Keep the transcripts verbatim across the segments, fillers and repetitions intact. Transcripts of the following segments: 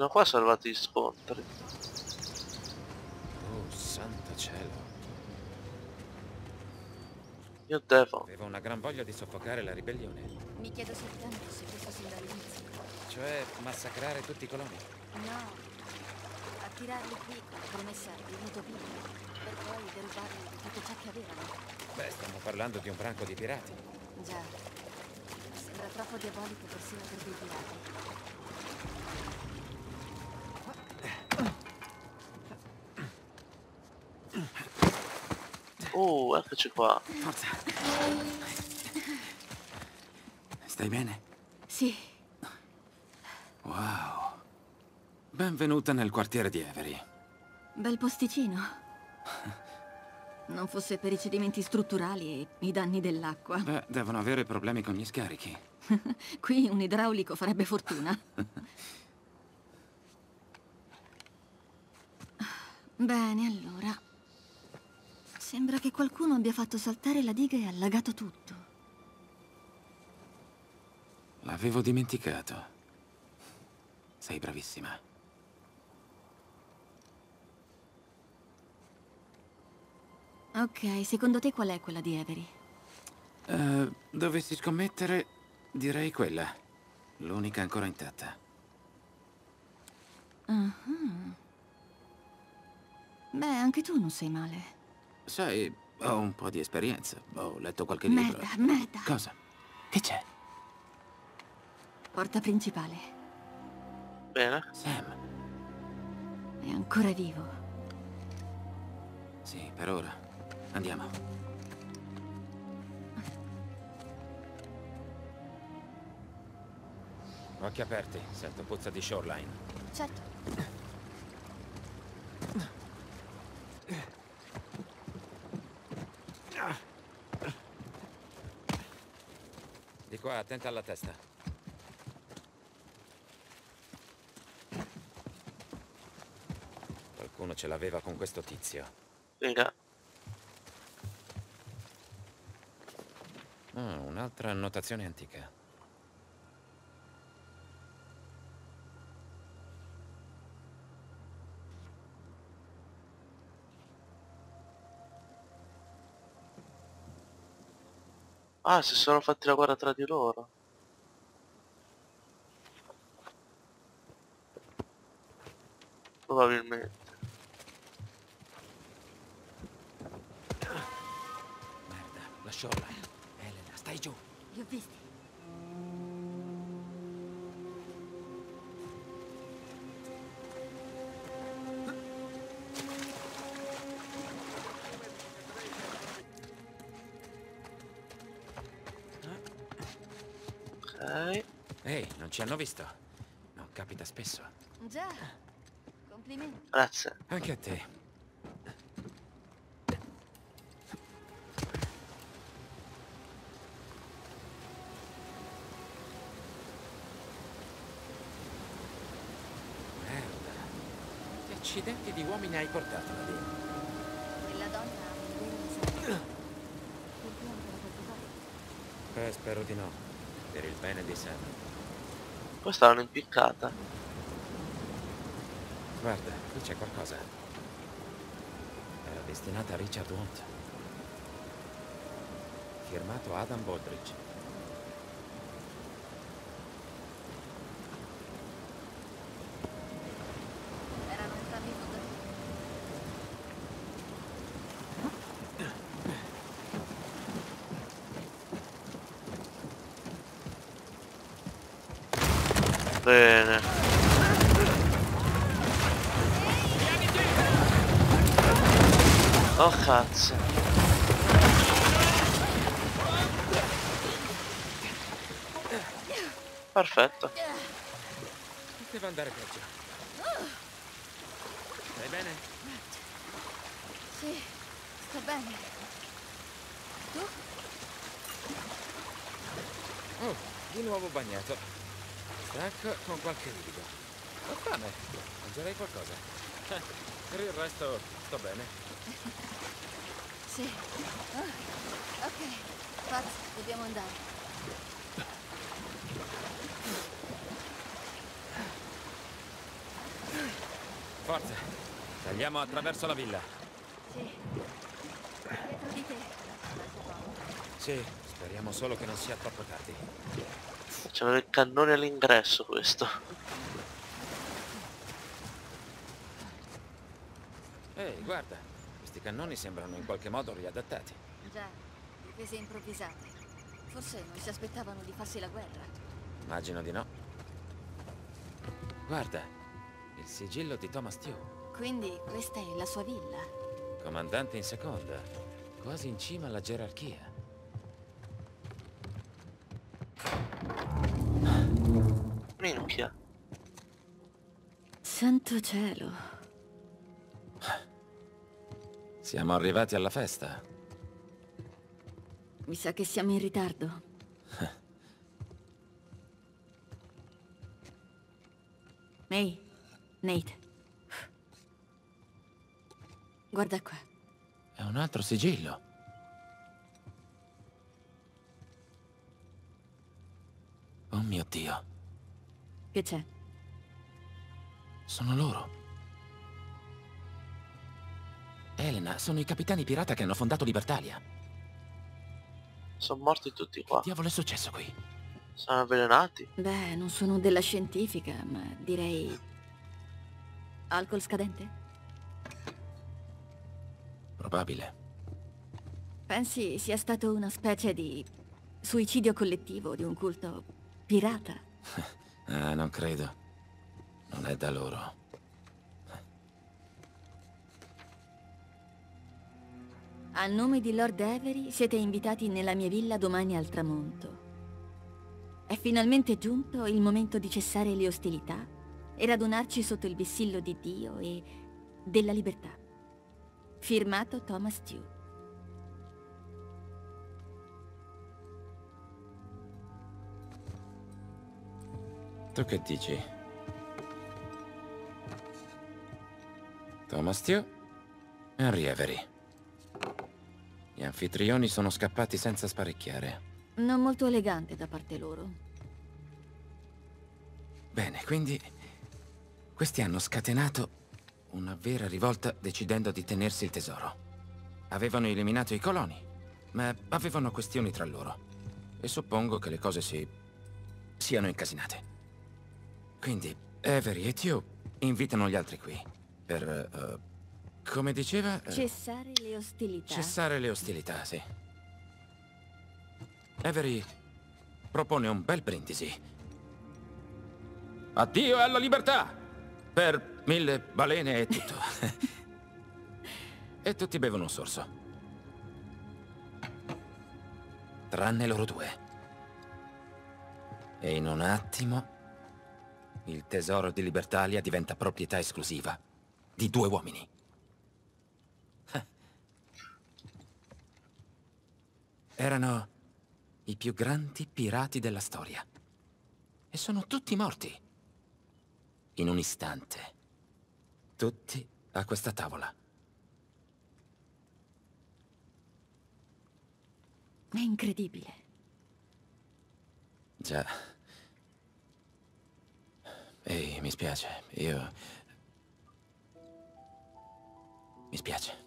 Fino a qua sono arrivati gli scontri. Oh, santo cielo. Io devo. Avevo una gran voglia di soffocare la ribellione. Mi chiedo soltanto se questo sin dall'inizio. Cioè, massacrare tutti i coloni. No, attirarli qui con la promessa di un'utopia, per poi derubarli di tutto ciò che avevano. Beh, stiamo parlando di un branco di pirati. Già, sembra troppo diabolico persino per dei pirati. Uh, eccoci qua. Forza. Stai bene? Sì, Wow. Benvenuta nel quartiere di Avery. bel posticino. Non fosse per i cedimenti strutturali e i danni dell'acqua. Beh, devono avere problemi con gli scarichi. Qui un idraulico farebbe fortuna. Bene, allora. Sembra che qualcuno abbia fatto saltare la diga e allagato tutto. L'avevo dimenticato. Sei bravissima. Ok, secondo te qual è quella di Avery? Eh, dovessi scommettere, direi quella. L'unica ancora intatta. Uh-huh. Beh, anche tu non sei male. Sai, ho un po' di esperienza. Ho letto qualche libro. Merda, merda. Cosa? Che c'è? Porta principale. Bene. Sam. È ancora vivo. Sì, per ora. Andiamo. Occhi aperti, sento puzza di shoreline. Certo. Di qua, attenta alla testa. Qualcuno ce l'aveva con questo tizio. Figa. Ah, un'altra annotazione antica. Ah, si sono fatti la guerra tra di loro. Probabilmente. Merda, la shoreline. Elena, stai giù. Li ho visti. Ok. Ehi, non ci hanno visto. Non capita spesso. Già. Complimenti. Grazie. Anche a te. Merda. Che accidenti di uomini hai portato da lì? Quella donna ha un vero esempio. Perché ancora qualcosa? Eh, spero di no. Per il bene di Sam. Questa è un'impiccata. Guarda, qui c'è qualcosa. Era destinata a Richard Hunt. Firmato Adam Baldridge. Erano entrambi fotografi. Bene. Oh cazzo. Perfetto. Poteva andare peggio. Stai bene? Sì, sto bene. Tu? Oh, di nuovo bagnato. Stanco con qualche livido. Ho fame. Mangerei qualcosa. Eh, per il resto sto bene. Sì. Ah, ok, forza, dobbiamo andare. Forza, tagliamo attraverso la villa. Sì. Dietro di te. Sì, speriamo solo che non sia troppo tardi. C'erano dei cannoni all'ingresso questo. Ehi, guarda, questi cannoni sembrano in qualche modo riadattati. Già, difese improvvisate. Forse non si aspettavano di farsi la guerra. Immagino di no. Guarda, il sigillo di Thomas Tew, Quindi questa è la sua villa. comandante in seconda, quasi in cima alla gerarchia. Minchia. Santo cielo. Siamo arrivati alla festa. Mi sa che siamo in ritardo. Ehi, Nate. Guarda qua. È un altro sigillo. Oh mio Dio, Che c'è? sono loro. Elena, sono i capitani pirata che hanno fondato Libertalia. Sono morti tutti qua. Diavolo è successo qui? Sono avvelenati. Beh, non sono della scientifica, ma direi... alcol scadente? Probabile. Pensi sia stato una specie di suicidio collettivo di un culto pirata? Ah, non credo. Non è da loro. A nome di Lord Avery siete invitati nella mia villa domani al tramonto. È finalmente giunto il momento di cessare le ostilità e radunarci sotto il vessillo di Dio e della libertà. Firmato Thomas Tew. Tu che dici? Thomas Tew? Henry Avery. Gli anfitrioni sono scappati senza sparecchiare. Non molto elegante da parte loro. Bene, quindi... questi hanno scatenato una vera rivolta decidendo di tenersi il tesoro. Avevano eliminato i coloni, ma avevano questioni tra loro. E suppongo che le cose si... siano incasinate. Quindi Avery e Tew invitano gli altri qui per... eh, come diceva... eh, Cessare le ostilità. cessare le ostilità, sì. Avery propone un bel brindisi. Addio alla libertà! Per mille balene e tutto. E tutti bevono un sorso. Tranne loro due. E in un attimo... il tesoro di Libertalia diventa proprietà esclusiva di due uomini. Erano i più grandi pirati della storia. E sono tutti morti. In un istante. Tutti a questa tavola. È incredibile. Già. Ehi, mi spiace. Io... mi spiace.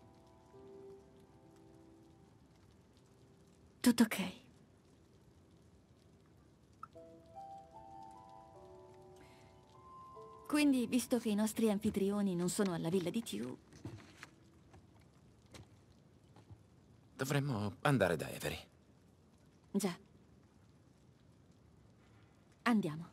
Tutto ok. Quindi, visto che i nostri anfitrioni non sono alla villa di Tew, Dovremmo andare da Avery. già. Andiamo.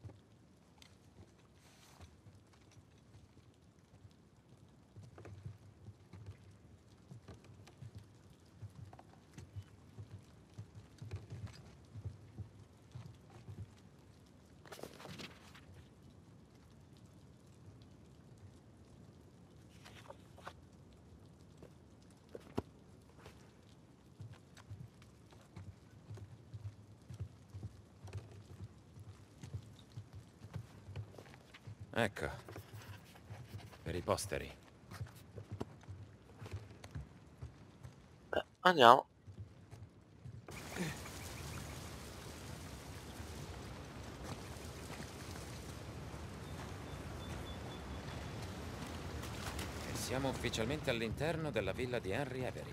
Ecco. Per i posteri. Beh, andiamo. Siamo ufficialmente all'interno della villa di Henry Avery.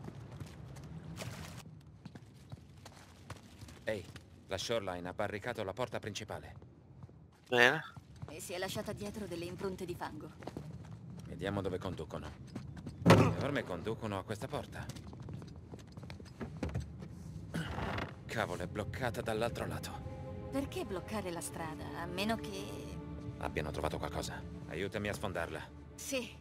Ehi, la Shoreline ha barricato la porta principale. Bene. E si è lasciata dietro delle impronte di fango. Vediamo dove conducono. Le orme conducono a questa porta. Cavolo, è bloccata dall'altro lato. Perché bloccare la strada, a meno che... Abbiano trovato qualcosa. Aiutami a sfondarla. Sì.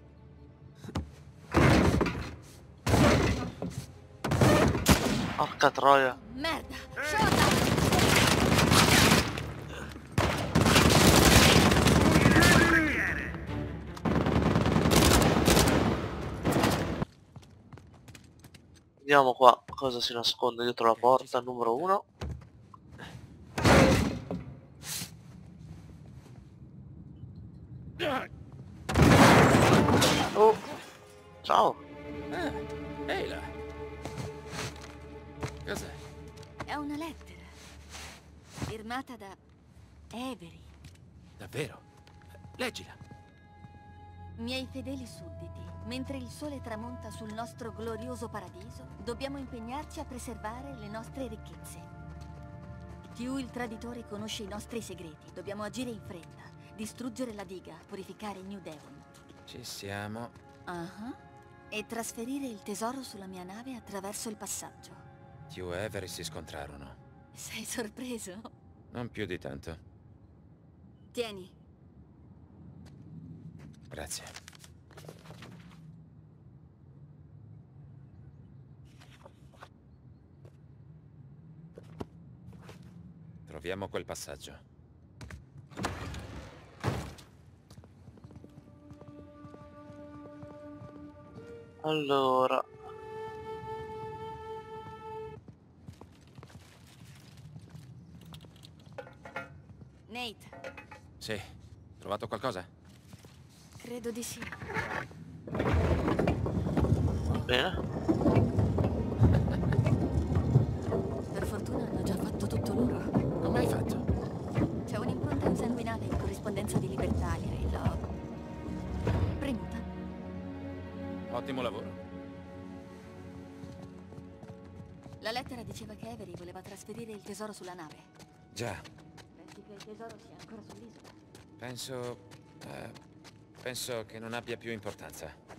Porca troia. Merda! Shota! Vediamo qua cosa si nasconde dietro la porta numero uno. Oh, ciao. Ah, ehi là. Cos'è? È una lettera. Firmata da Avery. Davvero? Leggila. Miei fedeli sudditi, mentre il sole tramonta sul nostro glorioso paradiso, dobbiamo impegnarci a preservare le nostre ricchezze. Tew il traditore conosce i nostri segreti. Dobbiamo agire in fretta, distruggere la diga, purificare New Devon. Ci siamo. Uh-huh. E trasferire il tesoro sulla mia nave attraverso il passaggio. Tew e Avery si scontrarono. Sei sorpreso? Non più di tanto. Tieni. Grazie. Troviamo quel passaggio. Allora. Nate. Sì. Trovato qualcosa? Credo di sì. Bene. Per fortuna hanno già fatto tutto loro. Come hai fatto? C'è un'impronta insanguinale in corrispondenza di Libertalia e l'ho... premuta. Ottimo lavoro. La lettera diceva che Avery voleva trasferire il tesoro sulla nave. Già. Pensi che il tesoro sia ancora sull'isola? Penso... eh, penso che non abbia più importanza.